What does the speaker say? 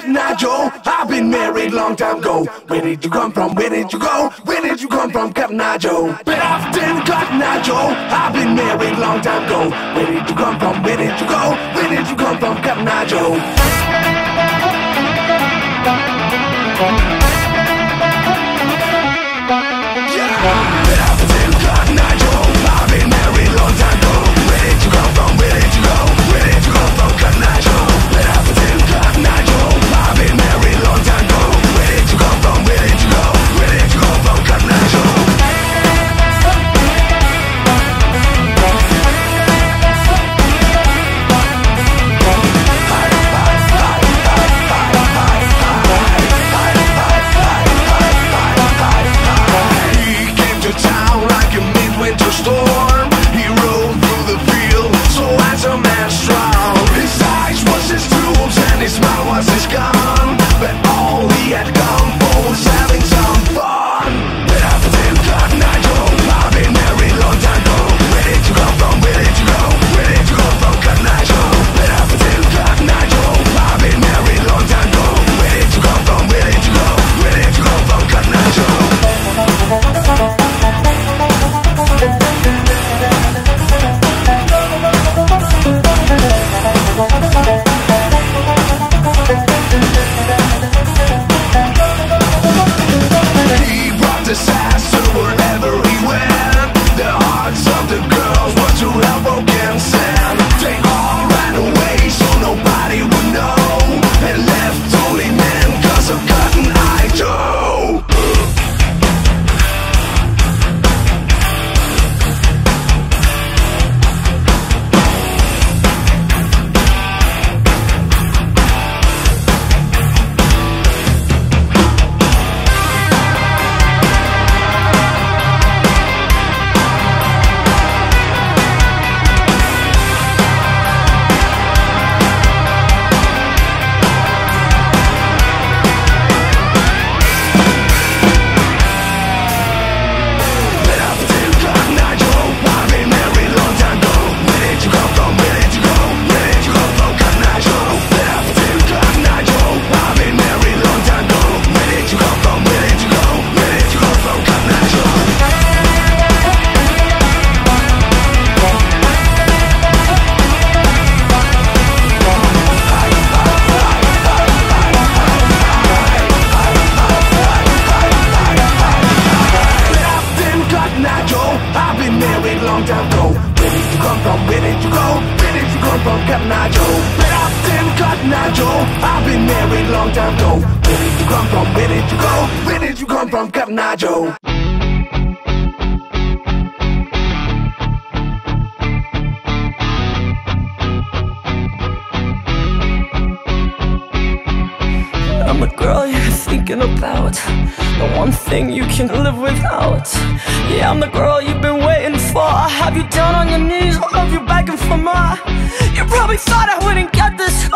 Cotton Eye Joe. I've been married long time ago. Where did you come from? Where did you go? Where did you come from, Cotton Eye Joe? But often Cotton Eye Joe. I've been married long time ago. Where did you come from? Where did you go? Where did you come from, Cotton Eye Joe? I've been married long time ago. Where did you come from? Where did you go? Where did you come from, Cotton Eye Joe? I'm the girl you're thinking about, the one thing you can live without. Yeah, I'm the girl you've been waiting for. I have you down on your knees, I'll have you begging for more. You probably thought I wouldn't get this,